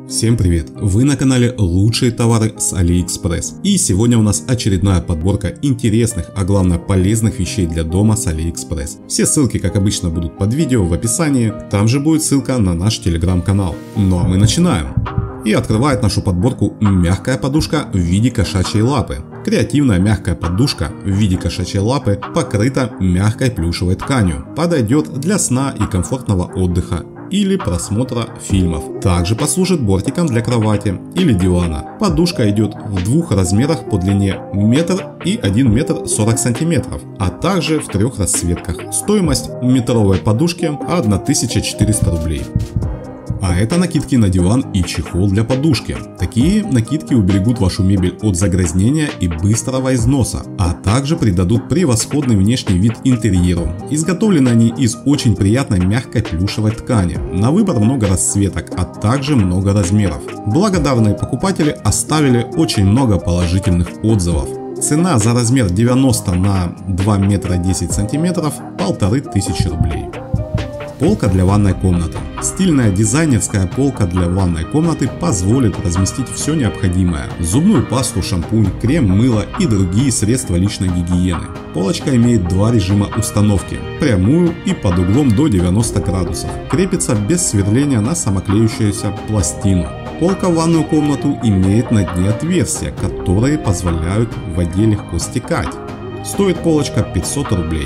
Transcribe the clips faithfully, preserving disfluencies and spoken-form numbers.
Всем привет! Вы на канале Лучшие товары с AliExpress. И сегодня у нас очередная подборка интересных, а главное полезных вещей для дома с AliExpress. Все ссылки, как обычно, будут под видео в описании. Там же будет ссылка на наш телеграм-канал. Ну а мы начинаем. И открывает нашу подборку мягкая подушка в виде кошачьей лапы. Креативная мягкая подушка в виде кошачьей лапы покрыта мягкой плюшевой тканью. Подойдет для сна и комфортного отдыха или просмотра фильмов. Также послужит бортиком для кровати или дивана. Подушка идет в двух размерах по длине метр и один метр сорок сантиметров, а также в трех расцветках. Стоимость метровой подушки тысяча четыреста рублей. А это накидки на диван и чехол для подушки. Такие накидки уберегут вашу мебель от загрязнения и быстрого износа, а также придадут превосходный внешний вид интерьеру. Изготовлены они из очень приятной мягкой плюшевой ткани. На выбор много расцветок, а также много размеров. Благодарные покупатели оставили очень много положительных отзывов. Цена за размер девяносто на два метра десять сантиметров полторы тысячи рублей. Полка для ванной комнаты. Стильная дизайнерская полка для ванной комнаты позволит разместить все необходимое. Зубную пасту, шампунь, крем, мыло и другие средства личной гигиены. Полочка имеет два режима установки. Прямую и под углом до девяноста градусов. Крепится без сверления на самоклеющуюся пластину. Полка в ванную комнату имеет на дне отверстия, которые позволяют воде легко стекать. Стоит полочка пятьсот рублей.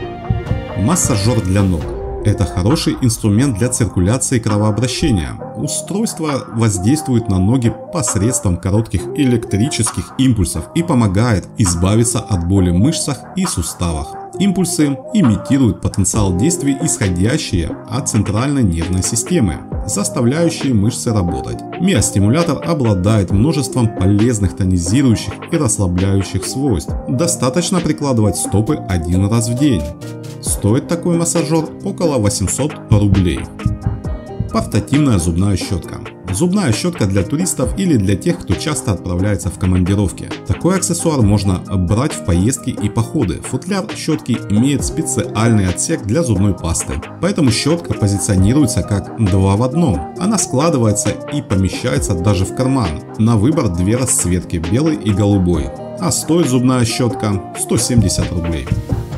Массажер для ног. Это хороший инструмент для циркуляции кровообращения. Устройство воздействует на ноги посредством коротких электрических импульсов и помогает избавиться от боли в мышцах и суставах. Импульсы имитируют потенциал действий, исходящие от центральной нервной системы, заставляющие мышцы работать. Миостимулятор обладает множеством полезных тонизирующих и расслабляющих свойств. Достаточно прикладывать стопы один раз в день. Стоит такой массажер около восьмисот рублей. Портативная зубная щетка. Зубная щетка для туристов или для тех, кто часто отправляется в командировки. Такой аксессуар можно брать в поездки и походы. Футляр щетки имеет специальный отсек для зубной пасты. Поэтому щетка позиционируется как два в одном. Она складывается и помещается даже в карман. На выбор две расцветки, белый и голубой. А стоит зубная щетка сто семьдесят рублей.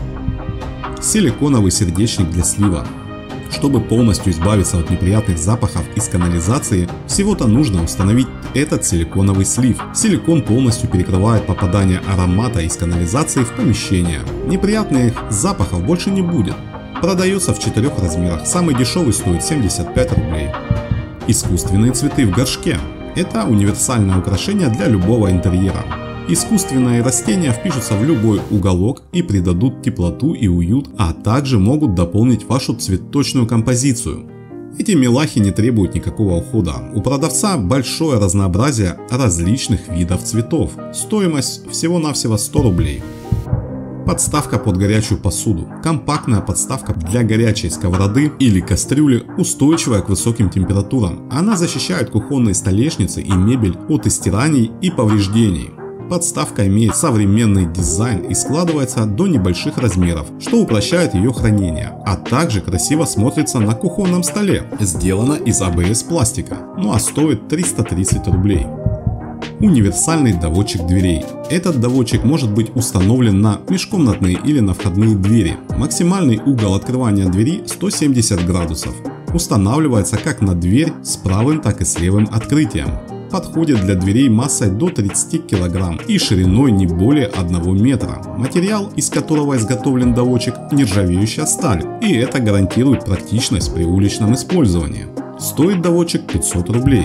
Силиконовый сердечник для слива. Чтобы полностью избавиться от неприятных запахов из канализации, всего-то нужно установить этот силиконовый слив. Силикон полностью перекрывает попадание аромата из канализации в помещение. Неприятных запахов больше не будет. Продается в четырех размерах. Самый дешевый стоит семьдесят пять рублей. Искусственные цветы в горшке. Это универсальное украшение для любого интерьера. Искусственные растения впишутся в любой уголок и придадут теплоту и уют, а также могут дополнить вашу цветочную композицию. Эти милахи не требуют никакого ухода. У продавца большое разнообразие различных видов цветов. Стоимость всего-навсего сто рублей. Подставка под горячую посуду. Компактная подставка для горячей сковороды или кастрюли, устойчивая к высоким температурам. Она защищает кухонные столешницы и мебель от истираний и повреждений. Подставка имеет современный дизайн и складывается до небольших размеров, что упрощает ее хранение, а также красиво смотрится на кухонном столе. Сделана из а бэ эс пластика, ну а стоит триста тридцать рублей. Универсальный доводчик дверей. Этот доводчик может быть установлен на межкомнатные или на входные двери. Максимальный угол открывания двери сто семьдесят градусов. Устанавливается как на дверь с правым, так и с левым открытием. Подходит для дверей массой до тридцати килограмм и шириной не более одного метра. Материал, из которого изготовлен доводчик, нержавеющая сталь, и это гарантирует практичность при уличном использовании. Стоит доводчик пятьсот рублей.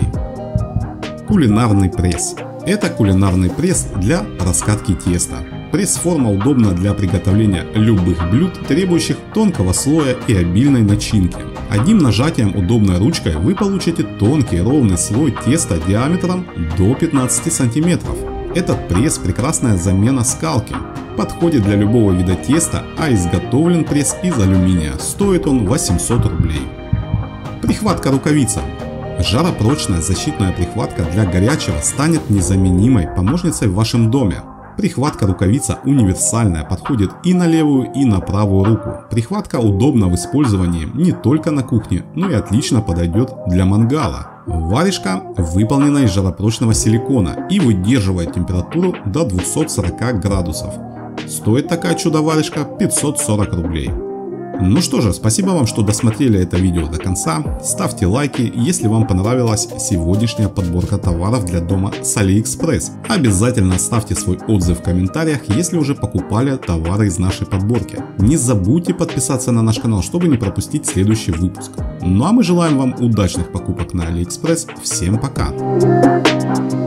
Кулинарный пресс. Это кулинарный пресс для раскатки теста. Пресс-форма удобна для приготовления любых блюд, требующих тонкого слоя и обильной начинки. Одним нажатием удобной ручкой вы получите тонкий ровный слой теста диаметром до пятнадцати сантиметров. Этот пресс прекрасная замена скалки. Подходит для любого вида теста, а изготовлен пресс из алюминия. Стоит он восемьсот рублей. Прихватка рукавица. Жаропрочная защитная прихватка для горячего станет незаменимой помощницей в вашем доме. Прихватка рукавица универсальная, подходит и на левую, и на правую руку. Прихватка удобна в использовании не только на кухне, но и отлично подойдет для мангала. Варежка выполнена из жаропрочного силикона и выдерживает температуру до двухсот сорока градусов. Стоит такая чудо-варежка пятьсот сорок рублей. Ну что же, спасибо вам, что досмотрели это видео до конца. Ставьте лайки, если вам понравилась сегодняшняя подборка товаров для дома с AliExpress. Обязательно оставьте свой отзыв в комментариях, если уже покупали товары из нашей подборки. Не забудьте подписаться на наш канал, чтобы не пропустить следующий выпуск. Ну а мы желаем вам удачных покупок на AliExpress. Всем пока!